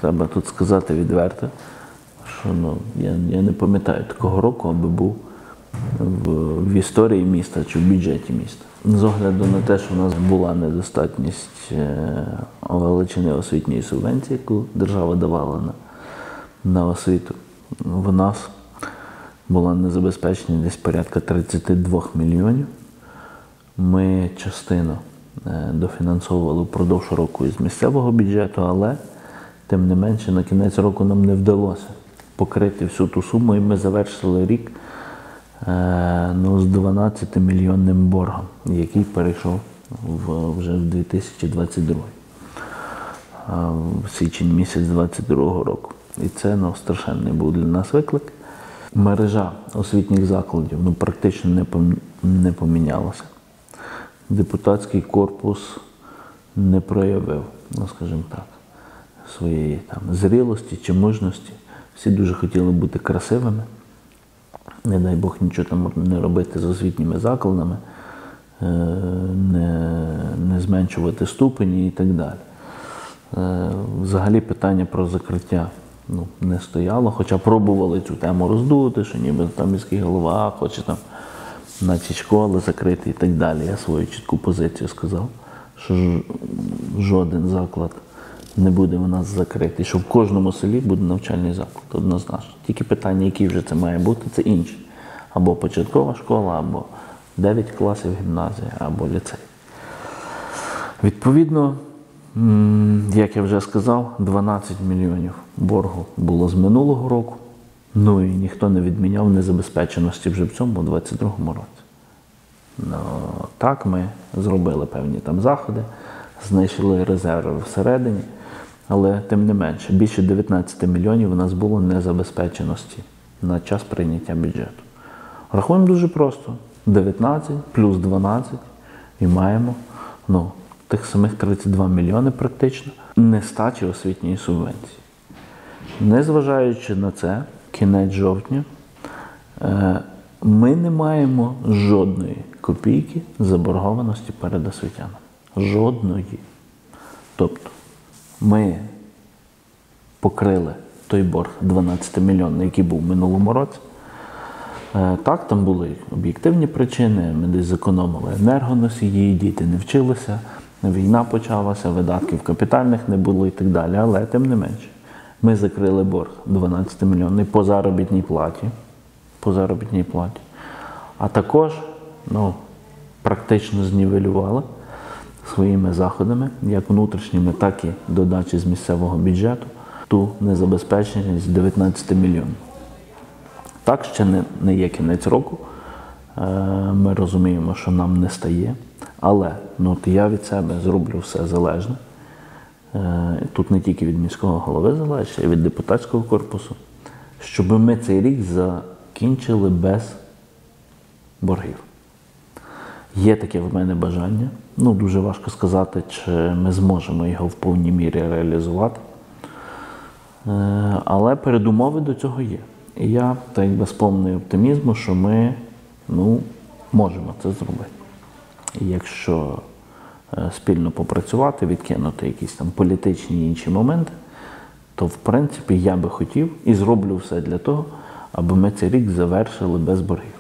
треба тут сказати відверто, що я не пам'ятаю такого року, аби був в історії міста чи в бюджеті міста. З огляду на те, що в нас була недостатність величини освітньої субвенції, яку держава давала на освіту, в нас була незабезпечення десь порядка 32 мільйонів. Ми частину дофінансовували впродовж року із місцевого бюджету, але тим не менше на кінець року нам не вдалося покрити всю ту суму, і ми завершили рік з 12-мільйонним боргом, який перейшов вже в 2022, в січень місяць 2022 року. І це страшенний був для нас виклик. Мережа освітніх закладів практично не помінялася. Депутатський корпус не проявив, скажімо так, своєї зрілості чи мужності. Всі дуже хотіли бути красивими, не дай Бог нічого там не робити з освітніми закладами, не зменшувати ступені і так далі. Взагалі питання про закриття не стояло, хоча пробували цю тему роздути, що ніби там міський голова хоче там на ці школи закрити і так далі. Я свою чітку позицію сказав, що жоден заклад не буде у нас закритий, що в кожному селі буде навчальний заклад, однозначно. Тільки питання, який вже це має бути, це інші. Або початкова школа, або 9 класів гімназії, або ліцей. Відповідно, як я вже сказав, 12 мільйонів боргу було з минулого року, і ніхто не відміняв незабезпеченості вже в цьому, у 2022 році. Так, ми зробили певні заходи, знайшли резерви всередині, але тим не менше, більше 19 мільйонів у нас було незабезпеченості на час прийняття бюджету. Рахуємо дуже просто. 19 плюс 12 і маємо тих самих 32 мільйони практично нестачі освітньої субвенції. Незважаючи на це, кінець жовтня, ми не маємо жодної копійки заборгованості перед освітянами. Жодної. Тобто ми покрили той борг 12 мільйонів, який був в минулому році. Так, там були об'єктивні причини, ми десь зекономили енергоносії, діти не вчилися, війна почалася, видатків капітальних не було і так далі, але тим не менше. Ми закрили борг 12 мільйонів по заробітній платі. А також практично знівелювали своїми заходами, як внутрішніми, так і додачі з місцевого бюджету, ту незабезпеченість 19 мільйонів. Так, ще не є кінець року, ми розуміємо, що нам не стає, але я від себе зроблю все залежне. Тут не тільки від міського голови залежить, а й від депутатського корпусу, щоб ми цей рік закінчили без боргів. Є таке в мене бажання, дуже важко сказати, чи ми зможемо його в повній мірі реалізувати, але передумови до цього є. І я з повною оптимізму, що ми можемо це зробити. І якщо спільно попрацювати, відкинути якісь політичні і інші моменти, то в принципі я би хотів і зроблю все для того, аби ми цей рік завершили без боргів.